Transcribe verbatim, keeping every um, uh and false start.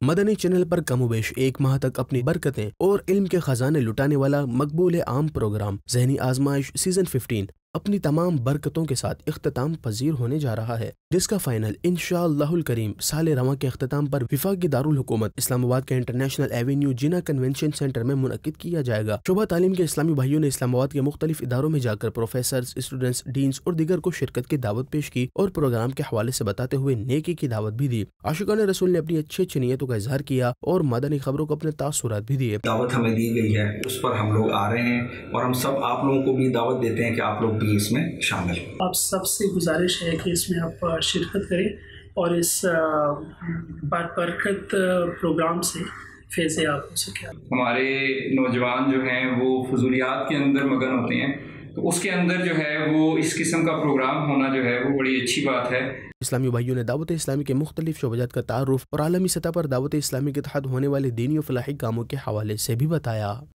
مدنی channel پر کم و بیش ایک ماہ تک اپنی برکتیں اور علم کے خزانے لٹانے والا مقبول عام پروگرام ذہنی آزمائش سیزن ففٹین اپنی تمام برکتوں کے ساتھ اختتام پذیر ہونے جا رہا ہے، جس کا فائنل انشاءاللہ الکریم سال رواں کے اختتام پر وفاقی دارالحکومت اسلام آباد کے international avenue Jinnah convention centre میں منعقد کیا جائے گا۔ شعبہ تعلیم کے اسلامی بھائیوں نے اسلام آباد کے مختلف اداروں میں جا کر پروفیسرز، اسٹوڈنٹس، ڈینز اور دیگر کو شرکت کی دعوت پیش کی اور پروگرام کے حوالے سے بتاتے ہوئے نیکی کی دعوت بھی دی۔ عاشقان رسول نے اپنی اچھی اچھی نیتوں کا اظہار کیا اور مدنی خبروں کو اپنے تاثرات بھی دیے۔ دعوت ہمیں دی گئی ہے، اس پر ہم لوگ آ رہے ہیں اور ہم سب آپ لوگوں کو بھی دعوت دیتے ہیں کہ آپ لوگ بھی اس میں شامل۔ آپ سب سے گزارش ہے کہ اس میں آپ شرکت کریں اور اس بابرکت پروگرام سے فیض یاب ہو سکے۔ ہمارے نوجوان جو ہیں وہ فضولیات کے اندر مگن ہوتے ہیں، تو اس کے اندر جو ہے وہ اس قسم کا پروگرام ہونا جو ہے وہ بڑی اچھی بات ہے۔ اسلامی بھائیوں نے دعوت اسلامی کے مختلف شعبات کا تعارف اور عالمی سطح پر دعوت اسلامی کے تحت ہونے والے دینی و فلاحی کاموں کے حوالے سے بھی بتایا۔